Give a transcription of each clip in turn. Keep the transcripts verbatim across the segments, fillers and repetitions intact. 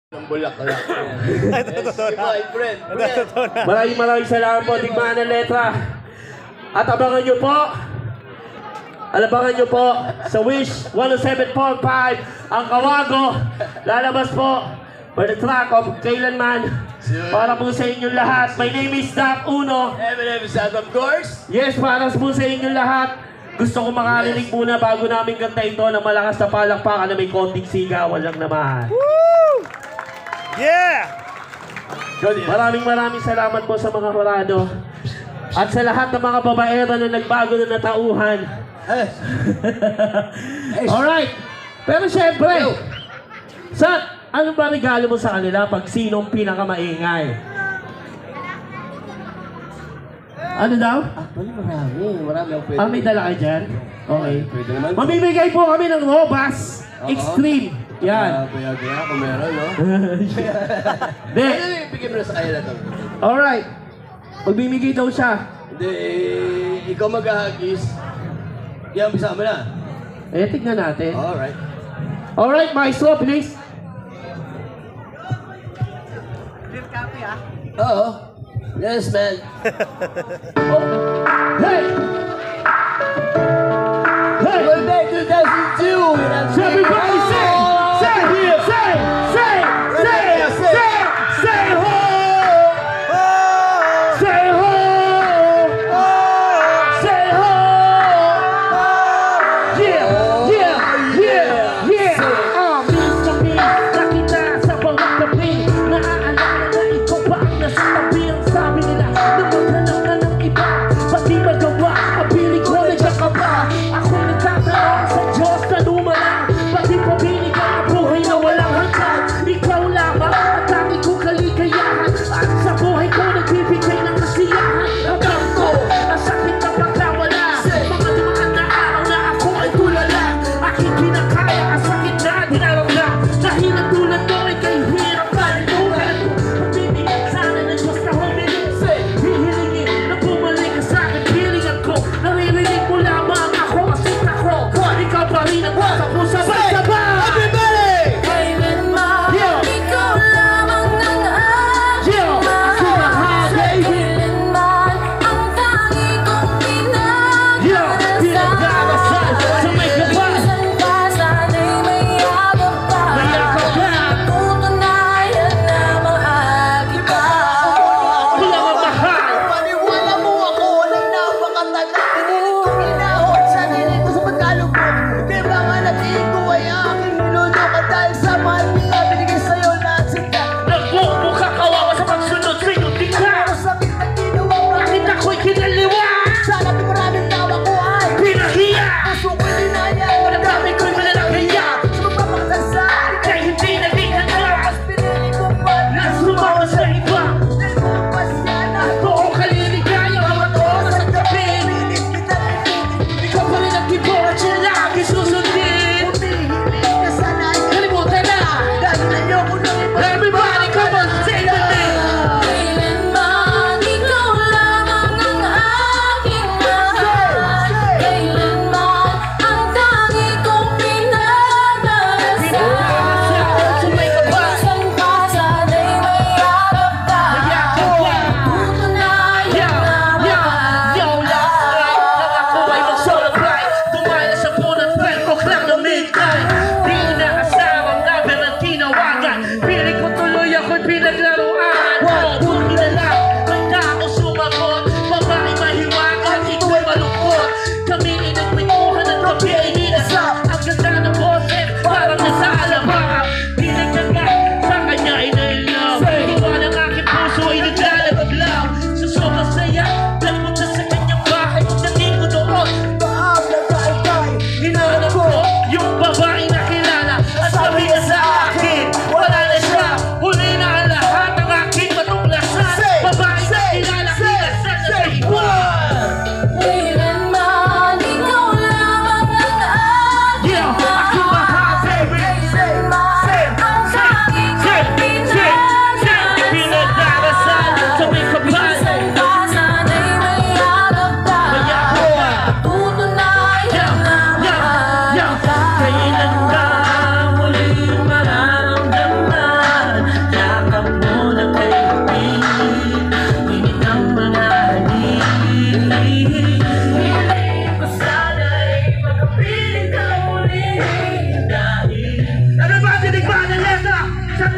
ng bulaklak. Yes, my friend. Maraming maraming salamat po. Tigmaan ang letra. At abangan nyo po. Alabangan nyo po sa Wish one oh seven point five ang Kawago. Lalabas po for the track of Kailanman. Para po sa inyong lahat. My name is Doc Uno. Eminem is out, of course. Yes, para po sa inyong lahat. Gusto ko makarinig muna bago namin kanta ito ng malakas na palakpakan na may konting sigawan lang naman. Woo! Yeah! Maraming maraming salamat po sa mga horado. At sa lahat ng mga babaero na nagbago na natauhan. Alright. Pero syempre, sa ano ba regalo mo sa kanila pag sinong pinakamaingay? Ano daw? Actually, marami. Marami ang pwede. Ah, may dala ka dyan? Okay. Pwede naman. Mamimigay po kami ng Robas Extreme. Yan. Kaya-kaya kung meron, no? Hindi. Ano yung ibigay mo na sa kanila to? Alright. Magbibigay daw siya. Hindi, eh, ikaw mag-ahagis. Yan, bisa mo na. Eh, tignan natin. Alright. Alright, maestro, please. Oo. Yes, man. Oh. Hey! Hey! Well, back two thousand two. So everybody say, say, say, say, say, say, say ho! Say ho! Say ho! Yeah, yeah, yeah, yeah. Ah, miss na miss na kita sa bawat gabi. Naaalala na ikaw pa ang nasa tabi. Ang sabi nila na maghanap na ng iba. Pati magawa, ang piling ko nagkakaba. Ako nagtatanong sa Diyos na lumalang. Pati pabili ka ng buhay na walang hanggan. Ikaw lamang ang dami kong kaligayahan. At sa buhay ko nagbibigay ng kasiyahan. Hanggang ko, ang sakit na pagkawala. Mga dumaan na araw na ako ay tulala. Aking kinakaya, ang sakit na dinaramdam. Dahil ang tulad ko ay kay hirap pa rin buhay ko. Pagbibigyan sana ng Diyos na humiling. Hihilingin na bumalik ka sa akin. Hilingan ko, naririnig mo lamang ako. Asit ako, ikaw pa rin ang sa pusa. Sabay-sabay! Kailanman Yeah. ikaw lamang ang aking Yeah. mahal. Baby. Kailanman ang tangi kong Yeah. Pinagdarasal sa may gawa. Minsan pa sana'y may yakap ka. May yakap ka. Tutunayan na maagiba. Mga mamahal! Paniwala mo ako ng napakatagal. Pinilit kong inahon sa nilig ko sa pagkalugod. Di ba nga natiin ko ay aking nilulok at dahil sa mahal niya binigay sa'yo na ang sinta. Nagmumukha kawawa sa pagsunod sa iyong tingka. Pero sakit na ginawa mo. Bakit ako'y kinaliwa? Sana di maraming tawa ko ay Pinahiya! puso ko'y dinaya. Ang dami ko'y malalakaya. Sa magpapagdasal. Kaya hindi naging handa. Mas pinili ko pa Na sumama sa iba. dahil bukas yan ang Buong kaliligaya. Mga oras sa gabi. pilit kita pilit. Ikaw pa rin ang tipo at siya lagi susundin. Humihiling ka sana ay Kalimutan na. dahil ayoko nang iba. Everybody come on, say the name. Kailanman ikaw lamang ang aking mahal. Kailanman ang tangi kong pinagdarasal. Minsan pa sana'y may yakap ka. Tutunayan Yo, na yo, yo, last night nang ako ay mag-solo flight. Tumaya sa punat twelve o'clock na midnight. Di inaasawang number ang tinawagan. Piling ko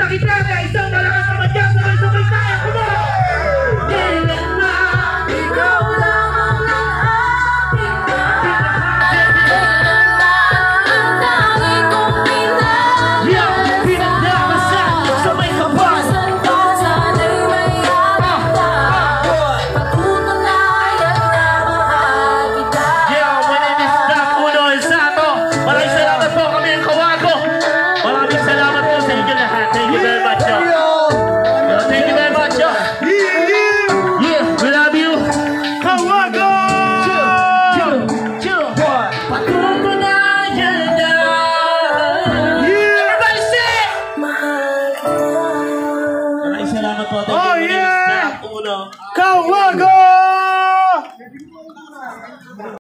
gitara, isang malakas na madyang sabay-sabay tayo, come on! Kailanman Ikaw lamang ang aking mahal. Kailanman ang tangi kong pinag- Yo, pinagdamasan, sabay ka ba? Saan ka sana'y may harap ka. Patutunayan na mahal kita. Yo, my name is Doc Uno Elsato. Maraming salamat po kami ang kawago. Maraming salamat po sa inyo lahat. Thank you very much, yo. Yo, thank you very much, yo. Yeah, we love you. Kawago! Yo, yo, patutunayan na. Everybody say it! Mahal kita. Maraming salamat po. Thank Oh, you. My name is yeah! Doc Uno. Kawago!